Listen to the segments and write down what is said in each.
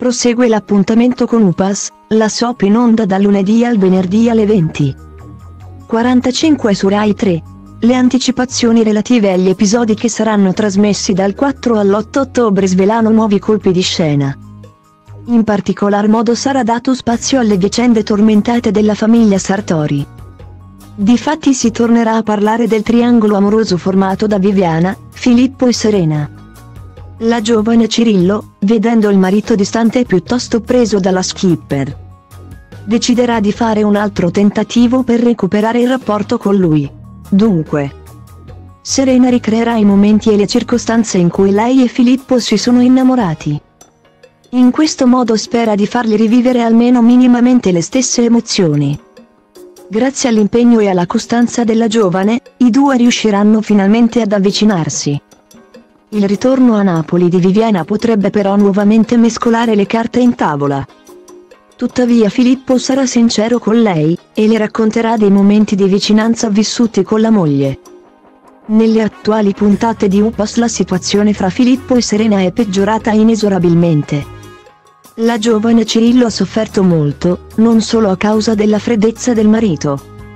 prosegue l'appuntamento con Upas, la soap in onda dal lunedì al venerdì alle 20:45 su Rai 3. Le anticipazioni relative agli episodi che saranno trasmessi dal 4 all'8 ottobre svelano nuovi colpi di scena. In particolar modo sarà dato spazio alle vicende tormentate della famiglia Sartori. Difatti si tornerà a parlare del triangolo amoroso formato da Viviana, Filippo e Serena. La giovane Cirillo, vedendo il marito distante e piuttosto preso dalla skipper, deciderà di fare un altro tentativo per recuperare il rapporto con lui. Dunque, Serena ricreerà i momenti e le circostanze in cui lei e Filippo si sono innamorati. In questo modo spera di fargli rivivere almeno minimamente le stesse emozioni. Grazie all'impegno e alla costanza della giovane, i due riusciranno finalmente ad avvicinarsi. Il ritorno a Napoli di Viviana potrebbe però nuovamente mescolare le carte in tavola. Tuttavia Filippo sarà sincero con lei, e le racconterà dei momenti di vicinanza vissuti con la moglie. Nelle attuali puntate di Upas la situazione fra Filippo e Serena è peggiorata inesorabilmente. La giovane Cirillo ha sofferto molto, non solo a causa della freddezza del marito,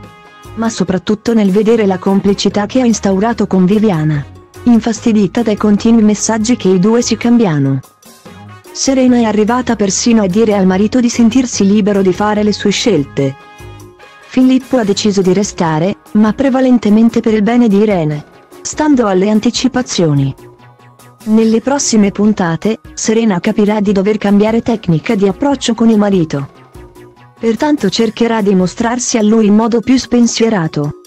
ma soprattutto nel vedere la complicità che ha instaurato con Viviana, infastidita dai continui messaggi che i due si cambiano. Serena è arrivata persino a dire al marito di sentirsi libero di fare le sue scelte. Filippo ha deciso di restare, ma prevalentemente per il bene di Irene, stando alle anticipazioni. Nelle prossime puntate, Serena capirà di dover cambiare tecnica di approccio con il marito. Pertanto cercherà di mostrarsi a lui in modo più spensierato.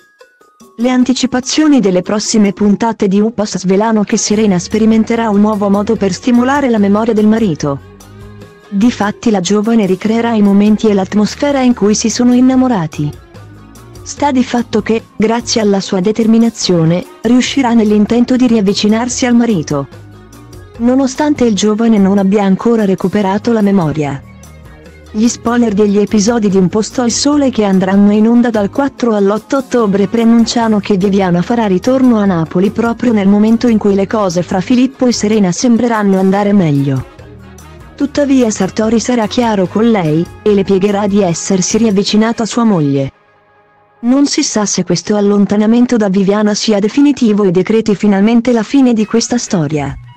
Le anticipazioni delle prossime puntate di Upas svelano che Serena sperimenterà un nuovo modo per stimolare la memoria del marito. Difatti la giovane ricreerà i momenti e l'atmosfera in cui si sono innamorati. Sta di fatto che, grazie alla sua determinazione, riuscirà nell'intento di riavvicinarsi al marito, nonostante il giovane non abbia ancora recuperato la memoria. Gli spoiler degli episodi di Un posto al sole che andranno in onda dal 4 all'8 ottobre preannunciano che Viviana farà ritorno a Napoli proprio nel momento in cui le cose fra Filippo e Serena sembreranno andare meglio. Tuttavia Sartori sarà chiaro con lei, e le spiegherà di essersi riavvicinato a sua moglie. Non si sa se questo allontanamento da Viviana sia definitivo e decreti finalmente la fine di questa storia.